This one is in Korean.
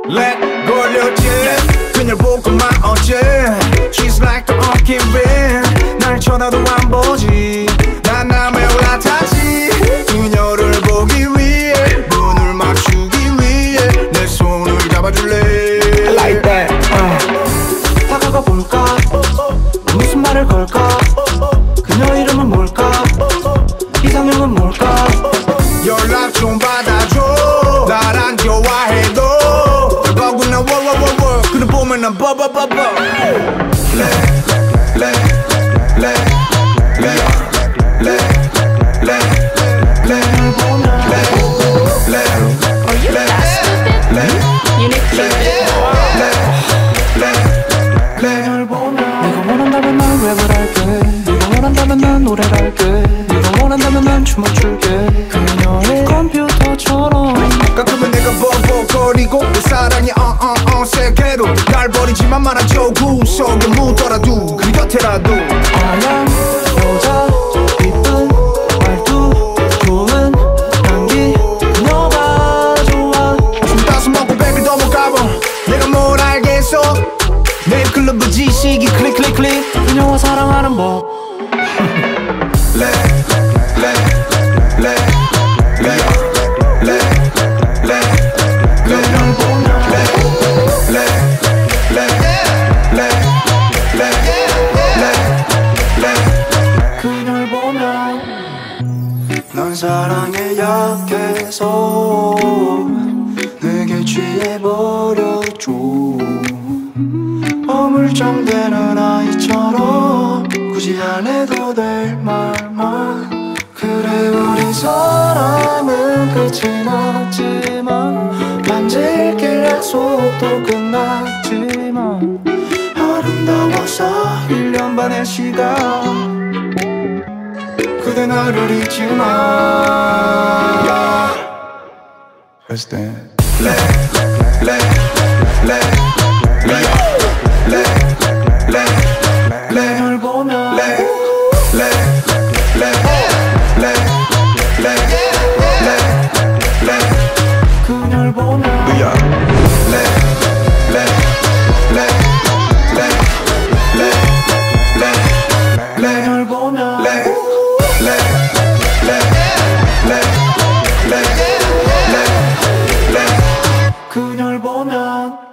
Let 걸렸지 그녀를 보고만 어째 She's like the orchid wind 날 쳐다도 안 보지 난 남의 올라타지 그녀를 보기 위해 눈을 맞추기 위해 내 손을 잡아줄래 I like that 다가가 볼까 무슨 말을 걸까 그녀 이름은 뭘까 이상형은 뭘까 연락 좀 받아줘 날 안 좋아해도 결국은 워워워워 그를 보면 난 버버버버 네가 원한다면 난 랩을 할게 네가 원한다면 난 노래를 할게 네가 원한다면 난 춤을 출게 그녀의 컴퓨터처럼 가끔은 내가 버벅거리고 내 사랑이 세게로 날 버리지만 말아줘 구석에 묻더라도 그 곁에라도 하얀 여자 이쁜 말투 좋은 향기 그녀가 좋아 숨 따서 먹고 백을 넘어가봐 내가 뭘 알겠어 내일 클럽 지식이 클릭 클릭 클릭 그녀와 사랑하는 법 그녀를 보면 넌 사랑에 약해서 내게 취해버렸죠 어물쩡대는 아이처럼 굳이 안 해도 될 말만 그래 우리 사랑은 끝이 났지만 만질길 약속도 끝났지만 아름다워서 1년 반의 시간 그대 나를 잊지마 Let's dance 널 보면 그녀를 보면 널 보면 그녀를 보면